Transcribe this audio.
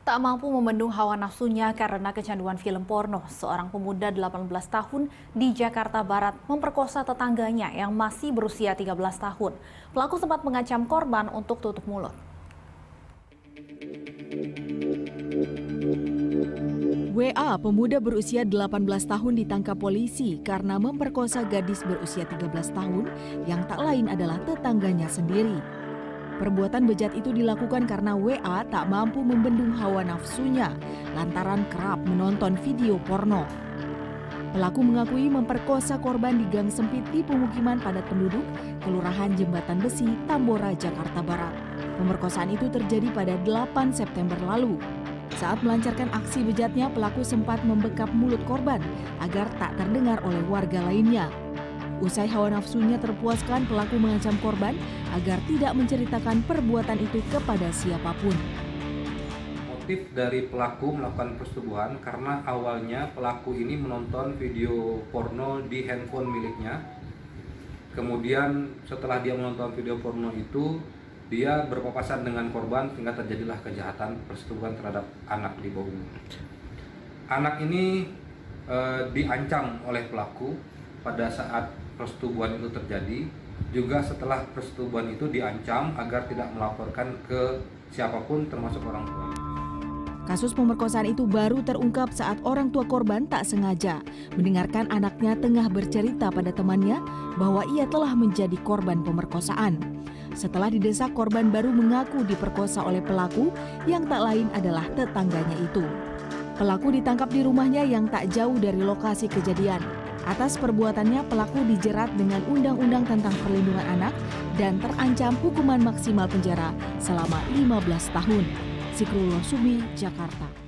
Tak mampu membendung hawa nafsunya karena kecanduan film porno, seorang pemuda 18 tahun di Jakarta Barat memperkosa tetangganya yang masih berusia 13 tahun. Pelaku sempat mengancam korban untuk tutup mulut. WA, pemuda berusia 18 tahun ditangkap polisi karena memperkosa gadis berusia 13 tahun yang tak lain adalah tetangganya sendiri. Perbuatan bejat itu dilakukan karena WA tak mampu membendung hawa nafsunya lantaran kerap menonton video porno. Pelaku mengakui memperkosa korban di gang sempit di pemukiman padat penduduk, Kelurahan Jembatan Besi, Tambora, Jakarta Barat. Pemerkosaan itu terjadi pada 8 September lalu. Saat melancarkan aksi bejatnya, pelaku sempat membekap mulut korban agar tak terdengar oleh warga lainnya. Usai hawa nafsunya terpuaskan, pelaku mengancam korban agar tidak menceritakan perbuatan itu kepada siapapun. Motif dari pelaku melakukan persetubuhan karena awalnya pelaku ini menonton video porno di handphone miliknya. Kemudian setelah dia menonton video porno itu, dia berpapasan dengan korban sehingga terjadilah kejahatan persetubuhan terhadap anak di bawah umur. Anak ini diancam oleh pelaku pada saat persetubuhan itu terjadi, juga setelah persetubuhan itu diancam agar tidak melaporkan ke siapapun termasuk orang tua. Kasus pemerkosaan itu baru terungkap saat orang tua korban tak sengaja mendengarkan anaknya tengah bercerita pada temannya bahwa ia telah menjadi korban pemerkosaan. Setelah didesak, korban baru mengaku diperkosa oleh pelaku yang tak lain adalah tetangganya itu. Pelaku ditangkap di rumahnya yang tak jauh dari lokasi kejadian. Atas perbuatannya, pelaku dijerat dengan Undang-Undang tentang Perlindungan Anak dan terancam hukuman maksimal penjara selama 15 tahun. Zikrullah Subi, Jakarta.